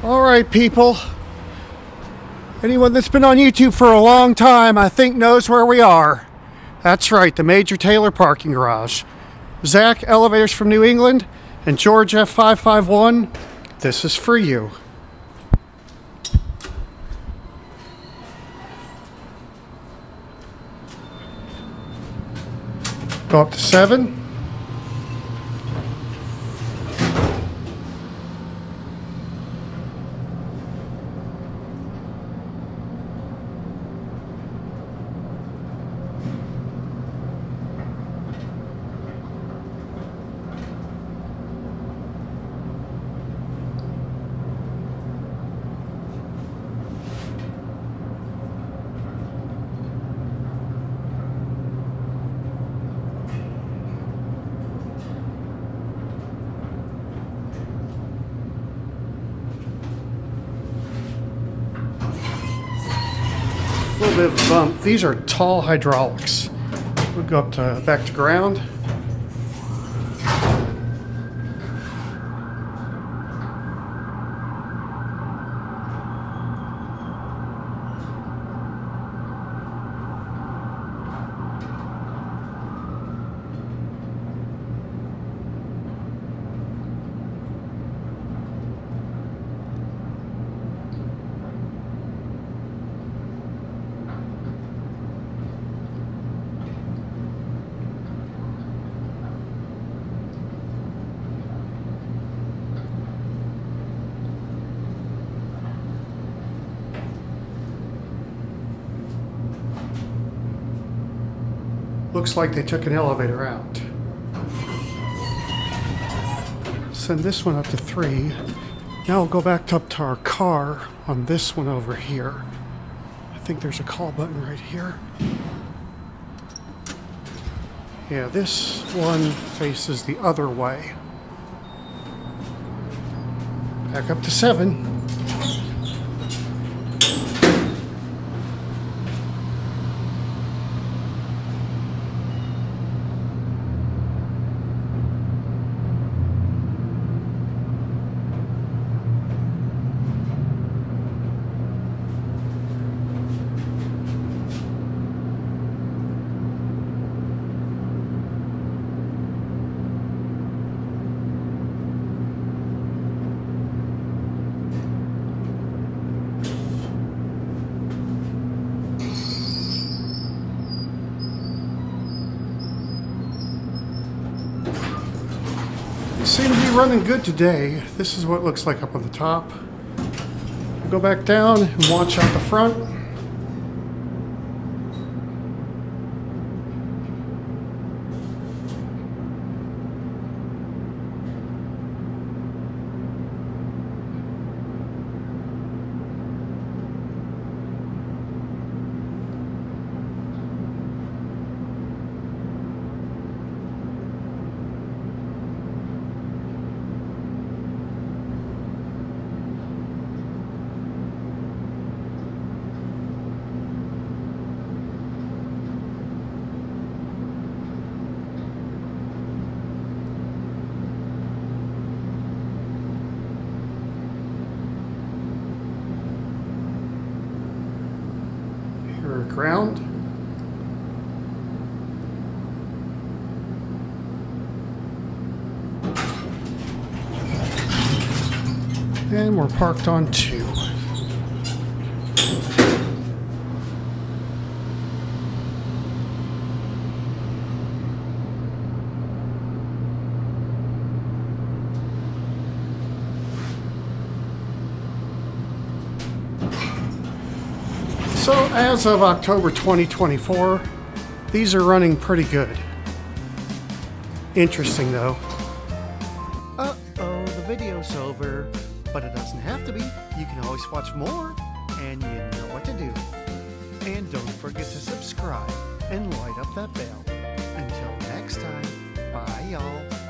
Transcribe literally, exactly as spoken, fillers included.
Alright people, anyone that's been on YouTube for a long time I think knows where we are. That's right, the Major Taylor parking garage. Zach, Elevators from New England, and George F five five one, this is for you. Go up to seven. A little bit of a bump. These are tall hydraulics. We'll go up to back to ground. Looks like they took an elevator out. Send this one up to three. Now we'll go back up to our car on this one over here. I think there's a call button right here. Yeah, this one faces the other way. Back up to seven. Seem to be running good today. This is what it looks like up on the top. We'll go back down and watch out the front. Ground. And we're parked on two. So as of October twenty twenty-four, these are running pretty good. Interesting though. Uh-oh, the video's over. But it doesn't have to be. You can always watch more, and you know what to do. And don't forget to subscribe and light up that bell. Until next time, bye y'all.